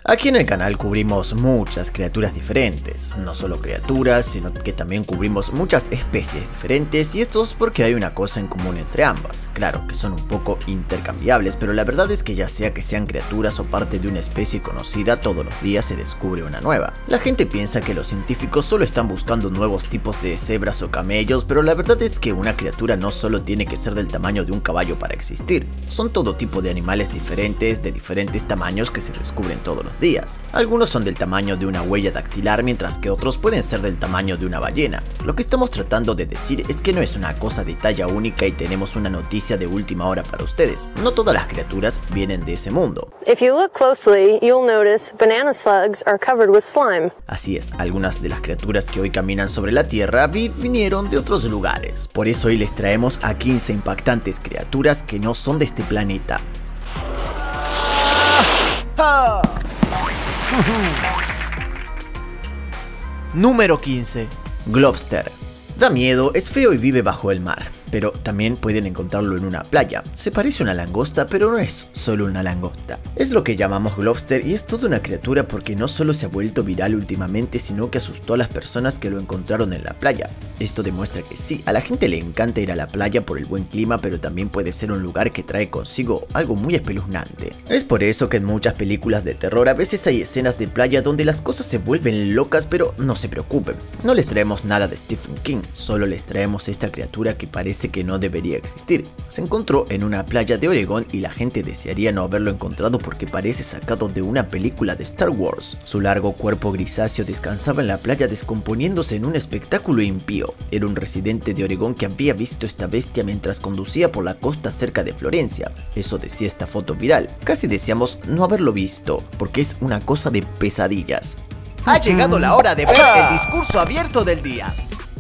Aquí en el canal cubrimos muchas criaturas diferentes, no solo criaturas, sino que también cubrimos muchas especies diferentes, y esto es porque hay una cosa en común entre ambas. Claro que son un poco intercambiables, pero la verdad es que ya sea que sean criaturas o parte de una especie conocida, todos los días se descubre una nueva. La gente piensa que los científicos solo están buscando nuevos tipos de cebras o camellos, pero la verdad es que una criatura no solo tiene que ser del tamaño de un caballo para existir. Son todo tipo de animales diferentes, de diferentes tamaños que se descubren todos los días. Algunos son del tamaño de una huella dactilar, mientras que otros pueden ser del tamaño de una ballena. Lo que estamos tratando de decir es que no es una cosa de talla única y tenemos una noticia de última hora para ustedes. No todas las criaturas vienen de ese mundo. If you look closely, you'll notice banana slugs are covered with slime. Así es, algunas de las criaturas que hoy caminan sobre la Tierra vinieron de otros lugares. Por eso hoy les traemos a 15 impactantes criaturas que no son de este planeta. Número 15. Globster. Da miedo, es feo y vive bajo el mar, pero también pueden encontrarlo en una playa. Se parece a una langosta, pero no es solo una langosta. Es lo que llamamos Globster y es toda una criatura porque no solo se ha vuelto viral últimamente, sino que asustó a las personas que lo encontraron en la playa. Esto demuestra que sí, a la gente le encanta ir a la playa por el buen clima, pero también puede ser un lugar que trae consigo algo muy espeluznante. Es por eso que en muchas películas de terror a veces hay escenas de playa donde las cosas se vuelven locas, pero no se preocupen. No les traemos nada de Stephen King, solo les traemos esta criatura que parece que no debería existir. Se encontró en una playa de Oregón y la gente desearía no haberlo encontrado porque parece sacado de una película de Star Wars. Su largo cuerpo grisáceo descansaba en la playa descomponiéndose en un espectáculo impío. Era un residente de Oregón que había visto esta bestia mientras conducía por la costa cerca de Florencia. Eso decía esta foto viral. Casi deseamos no haberlo visto, porque es una cosa de pesadillas. Ha llegado la hora de ver el discurso abierto del día.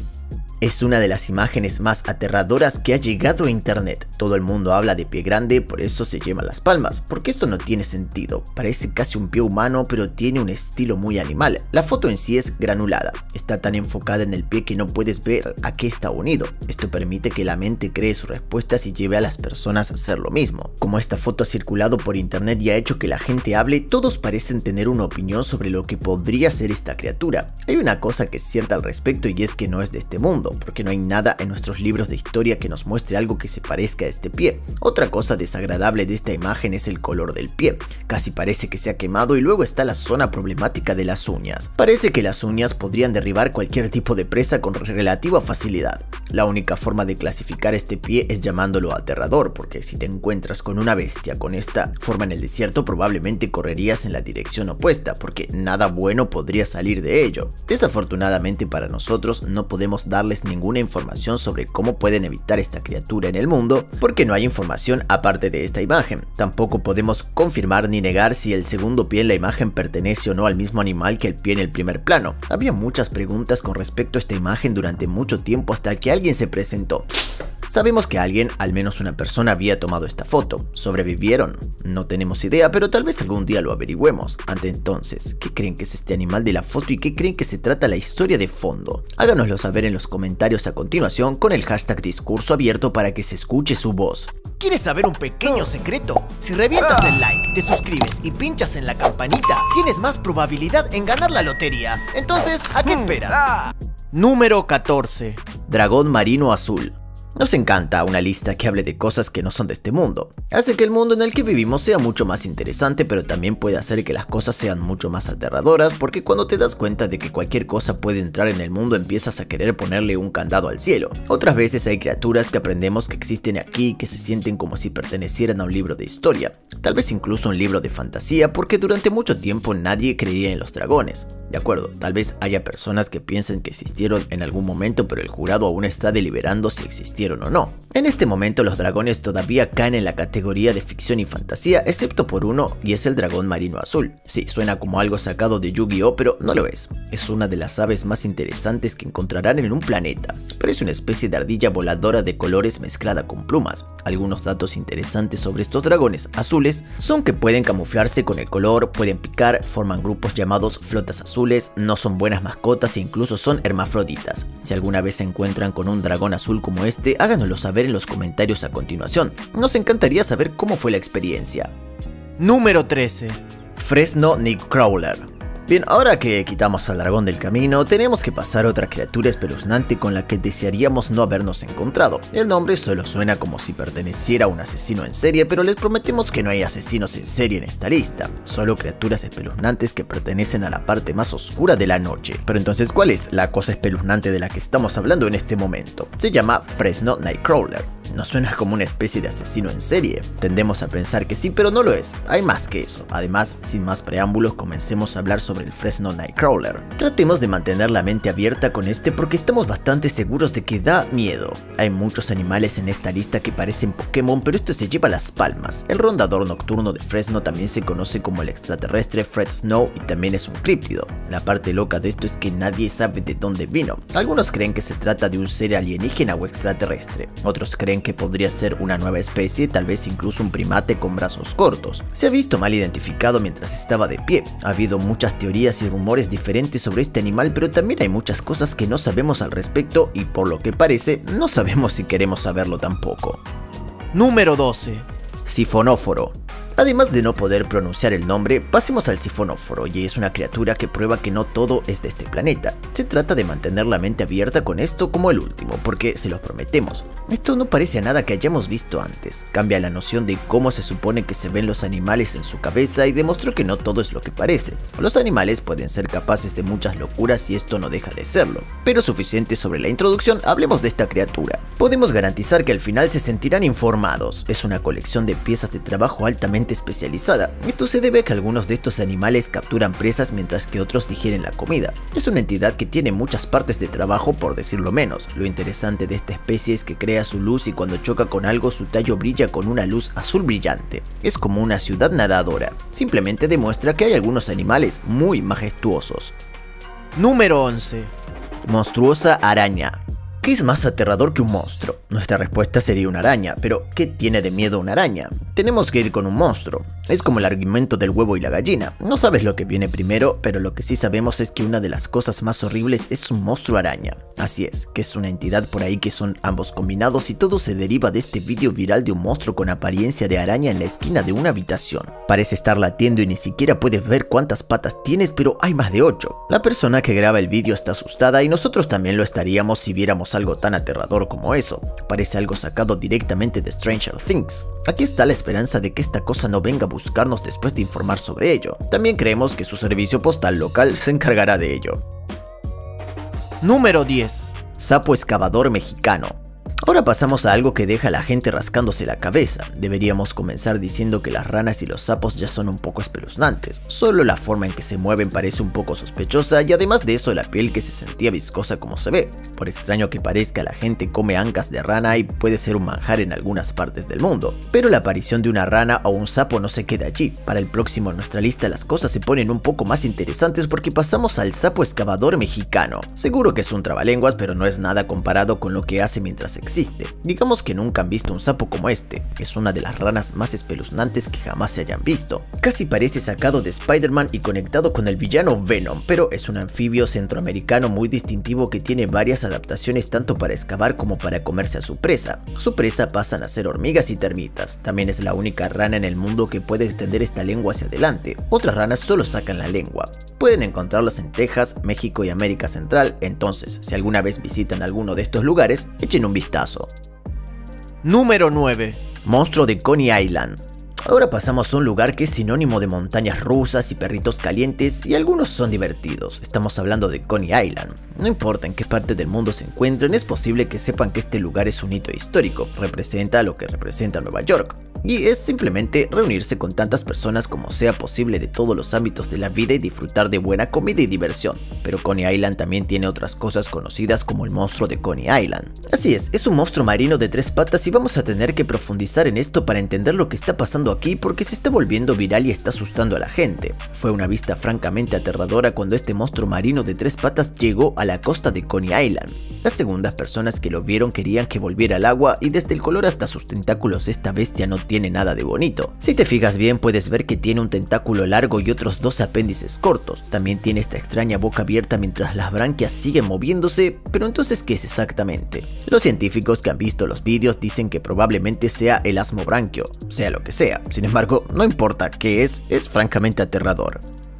Es una de las imágenes más aterradoras que ha llegado a internet. Todo el mundo habla de pie grande, por eso se llevan las palmas, porque esto no tiene sentido. Parece casi un pie humano, pero tiene un estilo muy animal. La foto en sí es granulada. Está tan enfocada en el pie que no puedes ver a qué está unido. Esto permite que la mente cree sus respuestas y lleve a las personas a hacer lo mismo. Como esta foto ha circulado por internet y ha hecho que la gente hable, todos parecen tener una opinión sobre lo que podría ser esta criatura. Hay una cosa que es cierta al respecto y es que no es de este mundo, porque no hay nada en nuestros libros de historia que nos muestre algo que se parezca a este pie. Otra cosa desagradable de esta imagen es el color del pie. Casi parece que se ha quemado y luego está la zona problemática de las uñas. Parece que las uñas podrían derribar cualquier tipo de presa con relativa facilidad. La única forma de clasificar este pie es llamándolo aterrador, porque si te encuentras con una bestia con esta forma en el desierto, probablemente correrías en la dirección opuesta, porque nada bueno podría salir de ello. Desafortunadamente para nosotros no podemos darles ninguna información sobre cómo pueden evitar esta criatura en el mundo, porque no hay información aparte de esta imagen. Tampoco podemos confirmar ni negar si el segundo pie en la imagen pertenece o no al mismo animal que el pie en el primer plano. Había muchas preguntas con respecto a esta imagen durante mucho tiempo hasta que alguien se presentó. Sabemos que alguien, al menos una persona, había tomado esta foto. ¿Sobrevivieron? No tenemos idea, pero tal vez algún día lo averigüemos. Ante entonces, ¿qué creen que es este animal de la foto y qué creen que se trata la historia de fondo? Háganoslo saber en los comentarios a continuación con el hashtag discurso abierto para que se escuche su voz. ¿Quieres saber un pequeño secreto? Si revientas el like, te suscribes y pinchas en la campanita, tienes más probabilidad en ganar la lotería. Entonces, ¿a qué esperas? Número 14. Dragón marino azul. Nos encanta una lista que hable de cosas que no son de este mundo. Hace que el mundo en el que vivimos sea mucho más interesante, pero también puede hacer que las cosas sean mucho más aterradoras, porque cuando te das cuenta de que cualquier cosa puede entrar en el mundo, empiezas a querer ponerle un candado al cielo. Otras veces hay criaturas que aprendemos que existen aquí, que se sienten como si pertenecieran a un libro de historia, tal vez incluso un libro de fantasía, porque durante mucho tiempo nadie creía en los dragones. De acuerdo, tal vez haya personas que piensen que existieron en algún momento, pero el jurado aún está deliberando si existieron o no. En este momento los dragones todavía caen en la categoría de ficción y fantasía, excepto por uno, y es el dragón marino azul. Sí, suena como algo sacado de Yu-Gi-Oh, pero no lo es. Es una de las aves más interesantes que encontrarán en un planeta. Parece una especie de ardilla voladora de colores mezclada con plumas. Algunos datos interesantes sobre estos dragones azules son que pueden camuflarse con el color, pueden picar, forman grupos llamados flotas azules, no son buenas mascotas e incluso son hermafroditas. Si alguna vez se encuentran con un dragón azul como este, háganoslo saber en los comentarios a continuación. Nos encantaría saber cómo fue la experiencia. Número 13. Fresno Nightcrawler. Bien, ahora que quitamos al dragón del camino, tenemos que pasar a otra criatura espeluznante con la que desearíamos no habernos encontrado. El nombre solo suena como si perteneciera a un asesino en serie, pero les prometemos que no hay asesinos en serie en esta lista, solo criaturas espeluznantes que pertenecen a la parte más oscura de la noche. Pero entonces, ¿cuál es la cosa espeluznante de la que estamos hablando en este momento? Se llama Fresno Nightcrawler. ¿No suena como una especie de asesino en serie? Tendemos a pensar que sí, pero no lo es. Hay más que eso. Además, sin más preámbulos, comencemos a hablar sobre el Fresno Nightcrawler. Tratemos de mantener la mente abierta con este porque estamos bastante seguros de que da miedo. Hay muchos animales en esta lista que parecen Pokémon, pero esto se lleva las palmas. El rondador nocturno de Fresno también se conoce como el extraterrestre Fred Snow y también es un críptido. La parte loca de esto es que nadie sabe de dónde vino. Algunos creen que se trata de un ser alienígena o extraterrestre. Otros creen que podría ser una nueva especie, tal vez incluso un primate con brazos cortos. Se ha visto mal identificado mientras estaba de pie. Ha habido muchas teorías y rumores diferentes sobre este animal, pero también hay muchas cosas que no sabemos al respecto y por lo que parece, no sabemos si queremos saberlo tampoco. Número 12. Sifonóforo. Además de no poder pronunciar el nombre, pasemos al sifonóforo, y es una criatura que prueba que no todo es de este planeta. Se trata de mantener la mente abierta con esto como el último, porque se los prometemos. Esto no parece a nada que hayamos visto antes, cambia la noción de cómo se supone que se ven los animales en su cabeza y demostró que no todo es lo que parece. Los animales pueden ser capaces de muchas locuras y esto no deja de serlo. Pero suficiente sobre la introducción, hablemos de esta criatura. Podemos garantizar que al final se sentirán informados. Es una colección de piezas de trabajo altamente especializada. Esto se debe a que algunos de estos animales capturan presas mientras que otros digieren la comida. Es una entidad que tiene muchas partes de trabajo, por decirlo menos. Lo interesante de esta especie es que crea su luz y cuando choca con algo su tallo brilla con una luz azul brillante. Es como una ciudad nadadora. Simplemente demuestra que hay algunos animales muy majestuosos. Número 11. Monstruosa araña. ¿Qué es más aterrador que un monstruo? Nuestra respuesta sería una araña, pero ¿qué tiene de miedo una araña? Tenemos que ir con un monstruo. Es como el argumento del huevo y la gallina. No sabes lo que viene primero, pero lo que sí sabemos es que una de las cosas más horribles es un monstruo araña. Así es, que es una entidad por ahí que son ambos combinados y todo se deriva de este vídeo viral de un monstruo con apariencia de araña en la esquina de una habitación. Parece estar latiendo y ni siquiera puedes ver cuántas patas tienes, pero hay más de 8. La persona que graba el vídeo está asustada y nosotros también lo estaríamos si viéramos algo tan aterrador como eso. Parece algo sacado directamente de Stranger Things. Aquí está la esperanza de que esta cosa no venga a buscarnos después de informar sobre ello. También creemos que su servicio postal local se encargará de ello. Número 10. Sapo excavador mexicano. Ahora pasamos a algo que deja a la gente rascándose la cabeza. Deberíamos comenzar diciendo que las ranas y los sapos ya son un poco espeluznantes. Solo la forma en que se mueven parece un poco sospechosa y además de eso la piel que se sentía viscosa como se ve. Por extraño que parezca, la gente come ancas de rana y puede ser un manjar en algunas partes del mundo. Pero la aparición de una rana o un sapo no se queda allí. Para el próximo en nuestra lista las cosas se ponen un poco más interesantes porque pasamos al sapo excavador mexicano. Seguro que es un trabalenguas, pero no es nada comparado con lo que hace mientras existe. Digamos que nunca han visto un sapo como este. Es una de las ranas más espeluznantes que jamás se hayan visto. Casi parece sacado de Spider-Man y conectado con el villano Venom, pero es un anfibio centroamericano muy distintivo que tiene varias adaptaciones tanto para excavar como para comerse a su presa. Su presa pasan a ser hormigas y termitas. También es la única rana en el mundo que puede extender esta lengua hacia adelante. Otras ranas solo sacan la lengua. Pueden encontrarlas en Texas, México y América Central, entonces si alguna vez visitan alguno de estos lugares, echen un vistazo. Número 9. Monstruo de Coney Island. Ahora pasamos a un lugar que es sinónimo de montañas rusas y perritos calientes y algunos son divertidos. Estamos hablando de Coney Island. No importa en qué parte del mundo se encuentren, es posible que sepan que este lugar es un hito histórico, representa lo que representa Nueva York. Y es simplemente reunirse con tantas personas como sea posible de todos los ámbitos de la vida y disfrutar de buena comida y diversión. Pero Coney Island también tiene otras cosas conocidas como el monstruo de Coney Island. Así es un monstruo marino de 3 patas y vamos a tener que profundizar en esto para entender lo que está pasando aquí porque se está volviendo viral y está asustando a la gente. Fue una vista francamente aterradora cuando este monstruo marino de 3 patas llegó a la costa de Coney Island. Las segundas personas que lo vieron querían que volviera al agua y desde el color hasta sus tentáculos esta bestia no tiene nada de bonito. Si te fijas bien puedes ver que tiene un tentáculo largo y otros dos apéndices cortos. También tiene esta extraña boca abierta mientras las branquias siguen moviéndose, pero entonces ¿qué es exactamente? Los científicos que han visto los vídeos dicen que probablemente sea el asmobranquio, sea lo que sea. Sin embargo, no importa qué es francamente aterrador.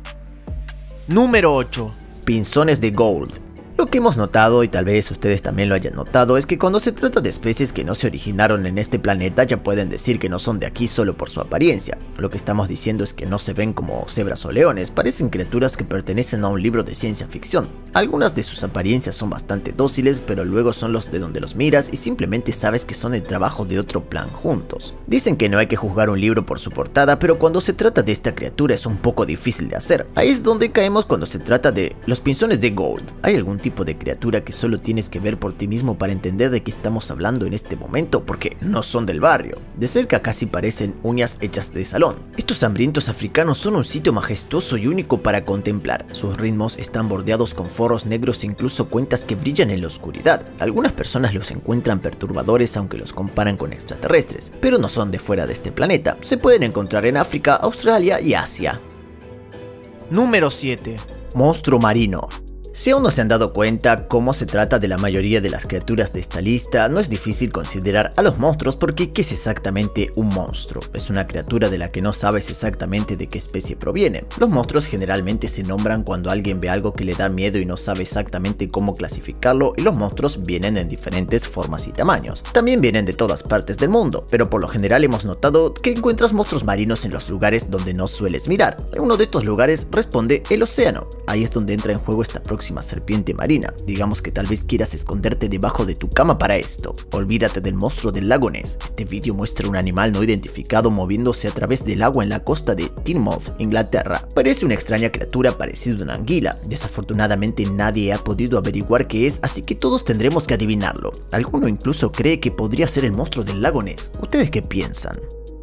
Número 8. Pinzones de Gould. Lo que hemos notado, y tal vez ustedes también lo hayan notado, es que cuando se trata de especies que no se originaron en este planeta ya pueden decir que no son de aquí solo por su apariencia. Lo que estamos diciendo es que no se ven como cebras o leones, parecen criaturas que pertenecen a un libro de ciencia ficción. Algunas de sus apariencias son bastante dóciles, pero luego son los de donde los miras y simplemente sabes que son el trabajo de otro plan juntos. Dicen que no hay que juzgar un libro por su portada, pero cuando se trata de esta criatura es un poco difícil de hacer. Ahí es donde caemos cuando se trata de los pinzones de Gould. ¿Hay algún tipo de criatura que solo tienes que ver por ti mismo para entender de qué estamos hablando en este momento? Porque no son del barrio. De cerca casi parecen uñas hechas de salón. Estos hambrientos africanos son un sitio majestuoso y único para contemplar. Sus ritmos están bordeados con forros negros e incluso cuentas que brillan en la oscuridad. Algunas personas los encuentran perturbadores aunque los comparan con extraterrestres, pero no son de fuera de este planeta. Se pueden encontrar en África, Australia y Asia. Número 7. Monstruo marino. Si aún no se han dado cuenta cómo se trata de la mayoría de las criaturas de esta lista, no es difícil considerar a los monstruos porque ¿qué es exactamente un monstruo? Es una criatura de la que no sabes exactamente de qué especie proviene. Los monstruos generalmente se nombran cuando alguien ve algo que le da miedo y no sabe exactamente cómo clasificarlo, y los monstruos vienen en diferentes formas y tamaños. También vienen de todas partes del mundo, pero por lo general hemos notado que encuentras monstruos marinos en los lugares donde no sueles mirar. En uno de estos lugares responde el océano. Ahí es donde entra en juego esta próxima serpiente marina. Digamos que tal vez quieras esconderte debajo de tu cama para esto. Olvídate del monstruo del lago Ness. Este vídeo muestra un animal no identificado moviéndose a través del agua en la costa de Teignmouth, Inglaterra. Parece una extraña criatura parecida a una anguila. Desafortunadamente nadie ha podido averiguar qué es, así que todos tendremos que adivinarlo. Alguno incluso cree que podría ser el monstruo del lago Ness. ¿Ustedes qué piensan?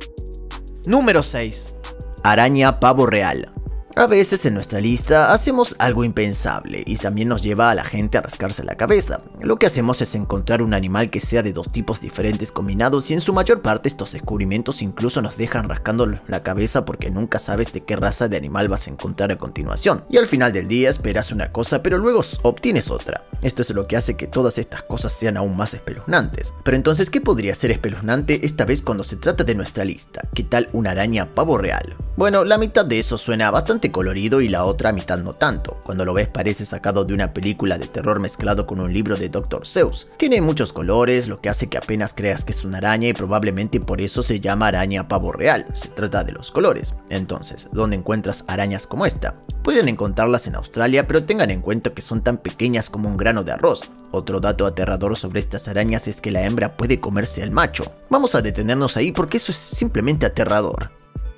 Número 6. Araña pavo real. A veces en nuestra lista hacemos algo impensable y también nos lleva a la gente a rascarse la cabeza. Lo que hacemos es encontrar un animal que sea de dos tipos diferentes combinados, y en su mayor parte estos descubrimientos incluso nos dejan rascando la cabeza porque nunca sabes de qué raza de animal vas a encontrar a continuación. Y al final del día esperas una cosa pero luego obtienes otra. Esto es lo que hace que todas estas cosas sean aún más espeluznantes. Pero entonces, ¿qué podría ser espeluznante esta vez cuando se trata de nuestra lista? ¿Qué tal una araña pavo real? Bueno, la mitad de eso suena bastante colorido y la otra mitad no tanto. Cuando lo ves parece sacado de una película de terror mezclado con un libro de Dr. Seuss. Tiene muchos colores, lo que hace que apenas creas que es una araña, y probablemente por eso se llama araña pavo real. Se trata de los colores. Entonces, ¿dónde encuentras arañas como esta? Pueden encontrarlas en Australia, pero tengan en cuenta que son tan pequeñas como un grano de arroz. Otro dato aterrador sobre estas arañas es que la hembra puede comerse al macho. Vamos a detenernos ahí porque eso es simplemente aterrador.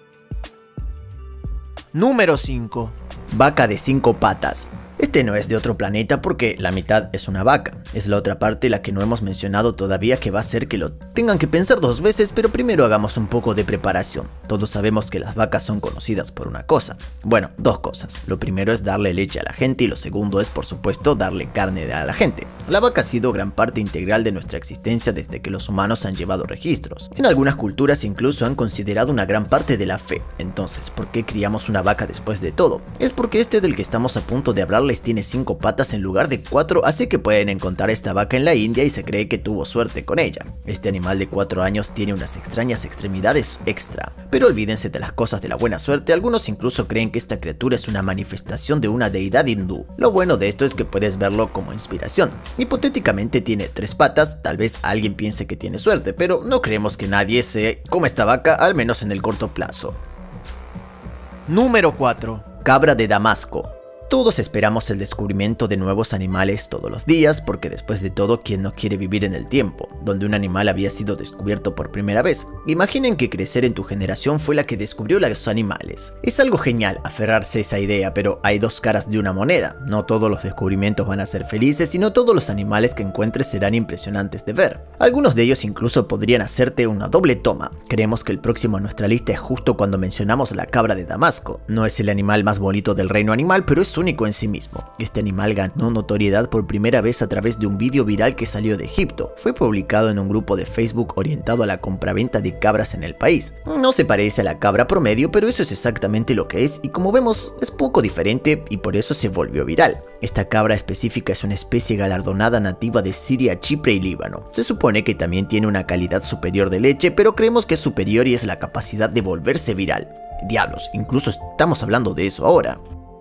Número 5. Vaca de 5 patas. Este no es de otro planeta porque la mitad es una vaca. Es la otra parte la que no hemos mencionado todavía, que va a hacer que lo tengan que pensar dos veces, pero primero hagamos un poco de preparación. Todos sabemos que las vacas son conocidas por una cosa. Bueno, dos cosas. Lo primero es darle leche a la gente y lo segundo es, por supuesto, darle carne a la gente. La vaca ha sido gran parte integral de nuestra existencia desde que los humanos han llevado registros. En algunas culturas incluso han considerado una gran parte de la fe. Entonces, ¿por qué criamos una vaca después de todo? Es porque este del que estamos a punto de hablarles tiene 5 patas en lugar de 4, así que pueden encontrar esta vaca en la India y se cree que tuvo suerte con ella. Este animal de 4 años tiene unas extrañas extremidades extra. Pero olvídense de las cosas de la buena suerte, algunos incluso creen que esta criatura es una manifestación de una deidad hindú. Lo bueno de esto es que puedes verlo como inspiración. Hipotéticamente tiene 3 patas, tal vez alguien piense que tiene suerte, pero no creemos que nadie se coma esta vaca, al menos en el corto plazo. Número 4. Cabra de Damasco. Todos esperamos el descubrimiento de nuevos animales todos los días, porque después de todo, ¿quién no quiere vivir en el tiempo donde un animal había sido descubierto por primera vez? Imaginen que crecer en tu generación fue la que descubrió los animales. Es algo genial aferrarse a esa idea, pero hay dos caras de una moneda. No todos los descubrimientos van a ser felices y no todos los animales que encuentres serán impresionantes de ver. Algunos de ellos incluso podrían hacerte una doble toma. Creemos que el próximo en nuestra lista es justo cuando mencionamos la cabra de Damasco. No es el animal más bonito del reino animal, pero es único en sí mismo. Este animal ganó notoriedad por primera vez a través de un vídeo viral que salió de Egipto. Fue publicado en un grupo de Facebook orientado a la compraventa de cabras en el país. No se parece a la cabra promedio, pero eso es exactamente lo que es, y como vemos es poco diferente y por eso se volvió viral. Esta cabra específica es una especie galardonada nativa de Siria, Chipre y Líbano. Se supone que también tiene una calidad superior de leche, pero creemos que es superior y es la capacidad de volverse viral. Diablos, incluso estamos hablando de eso ahora.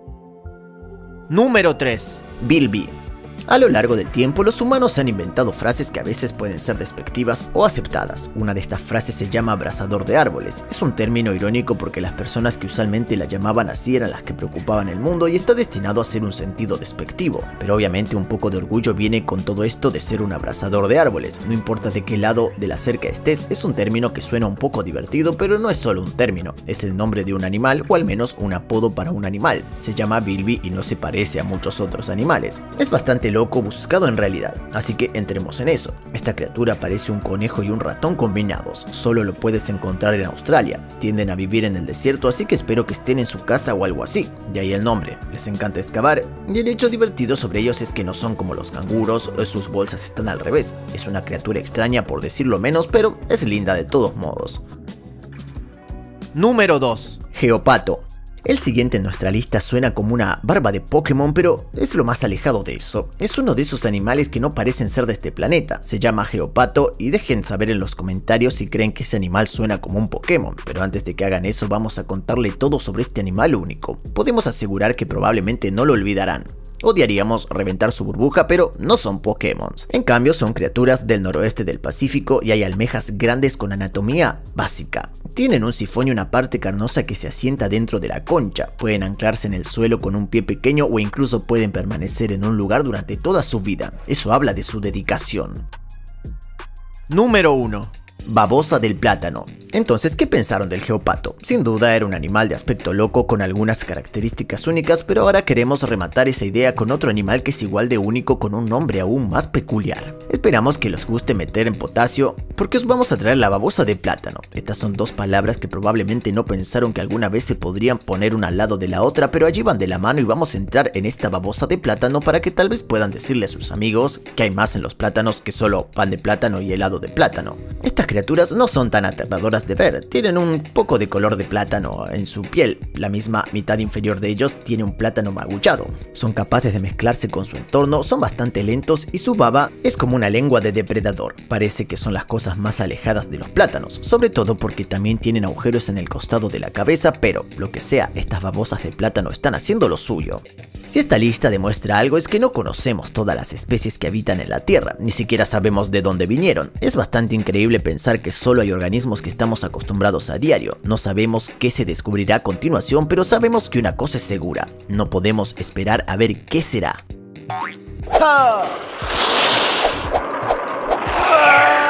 Número 3. Bilby. A lo largo del tiempo, los humanos han inventado frases que a veces pueden ser despectivas o aceptadas. Una de estas frases se llama abrazador de árboles. Es un término irónico porque las personas que usualmente la llamaban así eran las que preocupaban el mundo y está destinado a ser un sentido despectivo. Pero obviamente un poco de orgullo viene con todo esto de ser un abrazador de árboles. No importa de qué lado de la cerca estés, es un término que suena un poco divertido, pero no es solo un término. Es el nombre de un animal o al menos un apodo para un animal. Se llama Bilby y no se parece a muchos otros animales. Es bastante loco buscado en realidad, así que entremos en eso. Esta criatura parece un conejo y un ratón combinados, solo lo puedes encontrar en Australia, tienden a vivir en el desierto, así que espero que estén en su casa o algo así, de ahí el nombre. Les encanta excavar y el hecho divertido sobre ellos es que no son como los canguros, sus bolsas están al revés. Es una criatura extraña por decirlo menos, pero es linda de todos modos. Número 2. Geopato. El siguiente en nuestra lista suena como una barba de Pokémon, pero es lo más alejado de eso. Es uno de esos animales que no parecen ser de este planeta. Se llama Geopato y dejen saber en los comentarios si creen que ese animal suena como un Pokémon. Pero antes de que hagan eso vamos a contarle todo sobre este animal único. Podemos asegurar que probablemente no lo olvidarán. Odiaríamos reventar su burbuja, pero no son Pokémon. En cambio, son criaturas del noroeste del Pacífico y hay almejas grandes con anatomía básica. Tienen un sifón y una parte carnosa que se asienta dentro de la concha. Pueden anclarse en el suelo con un pie pequeño o incluso pueden permanecer en un lugar durante toda su vida. Eso habla de su dedicación. Número 1. Babosa del plátano. Entonces, ¿qué pensaron del geopato? Sin duda era un animal de aspecto loco con algunas características únicas, pero ahora queremos rematar esa idea con otro animal que es igual de único con un nombre aún más peculiar. Esperamos que les guste meter en potasio porque os vamos a traer la babosa de plátano. Estas son dos palabras que probablemente no pensaron que alguna vez se podrían poner una al lado de la otra, pero allí van de la mano y vamos a entrar en esta babosa de plátano para que tal vez puedan decirle a sus amigos que hay más en los plátanos que solo pan de plátano y helado de plátano. Estas criaturas no son tan aterradoras de ver, tienen un poco de color de plátano en su piel, la misma mitad inferior de ellos tiene un plátano magullado, son capaces de mezclarse con su entorno, son bastante lentos y su baba es como una lengua de depredador, parece que son las cosas más alejadas de los plátanos, sobre todo porque también tienen agujeros en el costado de la cabeza, pero lo que sea, estas babosas de plátano están haciendo lo suyo. Si esta lista demuestra algo es que no conocemos todas las especies que habitan en la Tierra, ni siquiera sabemos de dónde vinieron. Es bastante increíble pensar que solo hay organismos que estamos acostumbrados a diario. No sabemos qué se descubrirá a continuación, pero sabemos que una cosa es segura. No podemos esperar a ver qué será. ¡Ah!